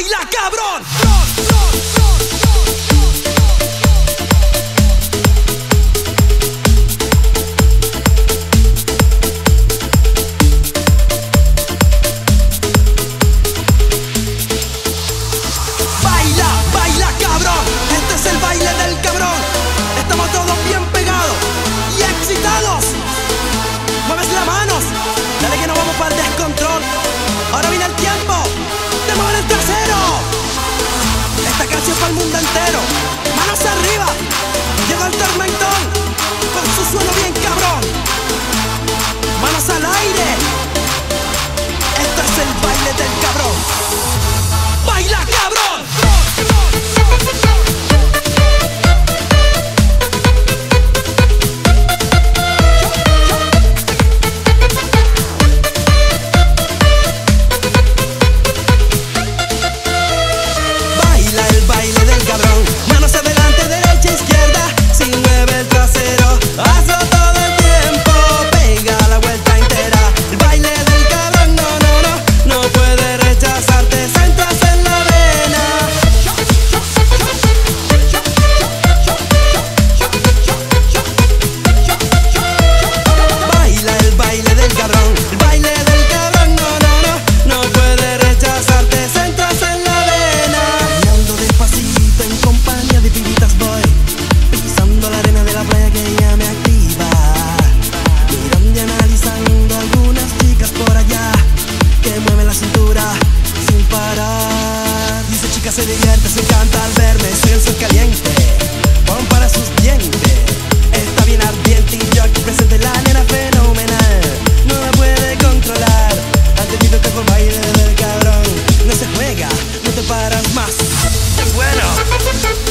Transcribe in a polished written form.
¡Baila, cabrón! Baila, baila, cabrón. Este es el baile del cabrón. Estamos todos bien pegados y excitados. Mueves las manos, dale que nos vamos para el descontrol. Ahora viene el tiempo de mover el trasero. Esta canción para el mundo entero. Manos arriba, llega el tormentón con su suelo bien cabrón. Manos al aire. Esto es el baile del cabrón. ¡Baila, cabrón! Baila el baile del cabrón. Manos adelante, derecha, izquierda. Si mueve el trasero, hazlo todo el tiempo. Pega la vuelta entera. El baile del cabrón, no, no, no, no puede rechazarte. Centras en la arena. Baila el baile del cabrón. El baile del cabrón, no, no, no, no puede rechazarte. Centras en la arena. Bailando despacito en compañía de pibitas voy, pisando la arena de la playa que ya me activa. Mirando y analizando algunas chicas por allá que mueven la cintura sin parar. Y esa chica se divierte, se encanta al verme. Soy el sol caliente, pon para sus dientes. Está bien ardiente y yo aquí presente, la nena fenomenal. No la puede controlar. Ha entendido que por baile del cabrón no se juega, no te paras más. Bueno.